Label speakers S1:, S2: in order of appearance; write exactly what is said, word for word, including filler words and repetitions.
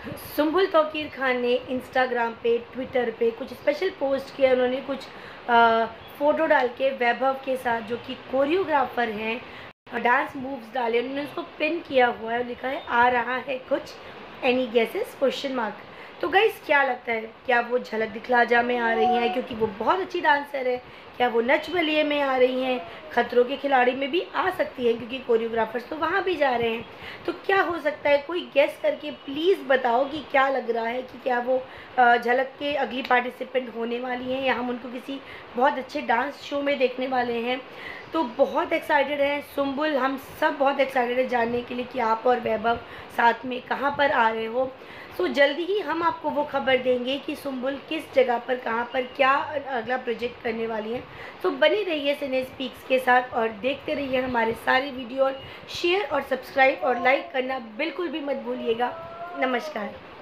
S1: सुम्बुल तौकीर खान ने इंस्टाग्राम पे, ट्विटर पे कुछ स्पेशल पोस्ट किया। उन्होंने कुछ आ, फ़ोटो डाल के वैभव के साथ, जो कि कोरियोग्राफर हैं, डांस मूव्स डाले। उन्होंने उसको पिन किया हुआ है और लिखा है आ रहा है कुछ, एनी गेसेस क्वेश्चन मार्क। तो गाइस क्या लगता है, क्या वो झलक दिखला जा में आ रही हैं क्योंकि वो बहुत अच्छी डांसर है? क्या वो नच बलिए में आ रही हैं? खतरों के खिलाड़ी में भी आ सकती हैं क्योंकि कोरियोग्राफर्स तो वहाँ भी जा रहे हैं। तो क्या हो सकता है, कोई गेस करके प्लीज़ बताओ कि क्या लग रहा है कि क्या वो झलक के अगली पार्टिसिपेंट होने वाली हैं या हम उनको किसी बहुत अच्छे डांस शो में देखने वाले हैं? तो बहुत एक्साइटेड हैं सुम्बुल, हम सब बहुत एक्साइटेड है जानने के लिए कि आप और वैभव साथ में कहाँ पर आ रहे हो। सो जल्दी ही हम आपको वो खबर देंगे कि सुम्बुल किस जगह पर, कहाँ पर, क्या अगला प्रोजेक्ट करने वाली हैं। तो बने रहिए सिने स्पीक्स के साथ और देखते रहिए हमारे सारे वीडियो, और शेयर और सब्सक्राइब और लाइक करना बिल्कुल भी मत भूलिएगा। नमस्कार।